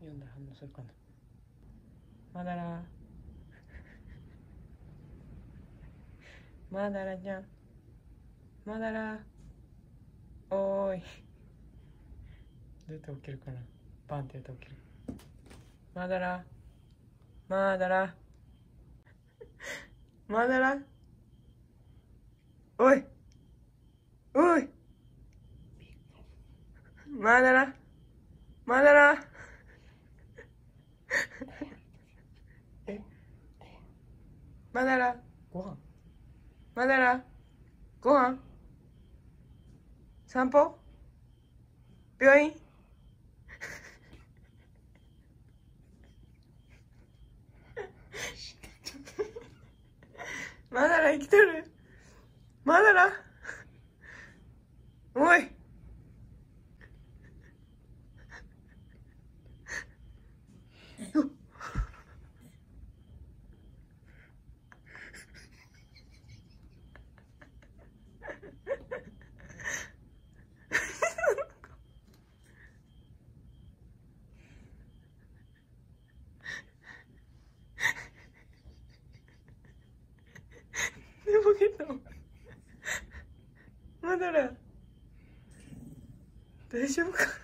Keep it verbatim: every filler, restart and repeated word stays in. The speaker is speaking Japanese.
読んだら反応するかな。マダラマダラちゃん、マダラ、おーい。どうやって起きるかな。バンってやって起きる。マダラマダラマダラ、おいおい、マダラマダラえ、マダラご飯、マダラご飯、散歩、病院マダラ生きてる、マダラ、おい寝ぼけた。マダラ大丈夫か。